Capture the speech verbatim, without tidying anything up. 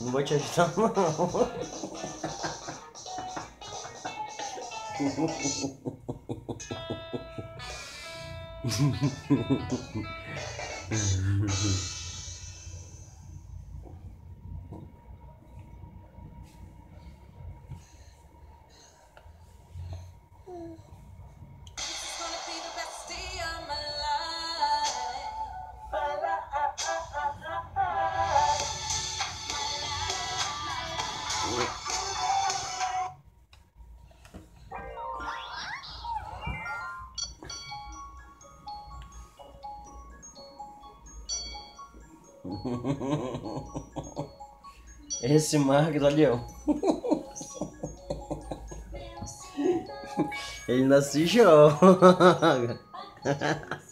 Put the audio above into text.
Não vou te ajudar, não. Esse Marcos, olha, ele não se joga.